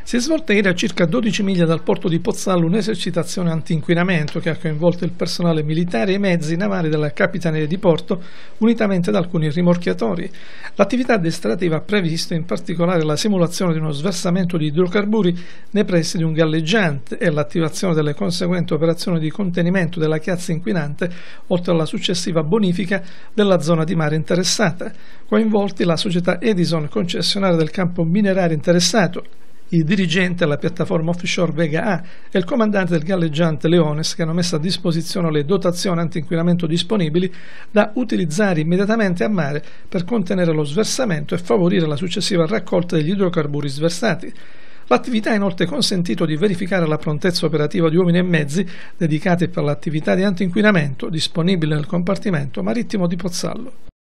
Si è svolta ieri a circa 12 miglia dal porto di Pozzallo un'esercitazione anti-inquinamento che ha coinvolto il personale militare e i mezzi navali della Capitaneria di Porto, unitamente ad alcuni rimorchiatori. L'attività addestrativa ha previsto in particolare la simulazione di uno sversamento di idrocarburi nei pressi di un galleggiante e l'attivazione delle conseguenti operazioni di contenimento della chiazza inquinante, oltre alla successiva bonifica della zona di mare interessata. Coinvolti la società Edison, concessionaria del campo minerario interessato, il dirigente della piattaforma offshore Vega A e il comandante del galleggiante Leones, che hanno messo a disposizione le dotazioni antinquinamento disponibili da utilizzare immediatamente a mare per contenere lo sversamento e favorire la successiva raccolta degli idrocarburi sversati. L'attività ha inoltre consentito di verificare la prontezza operativa di uomini e mezzi dedicati per l'attività di antinquinamento disponibili nel compartimento marittimo di Pozzallo.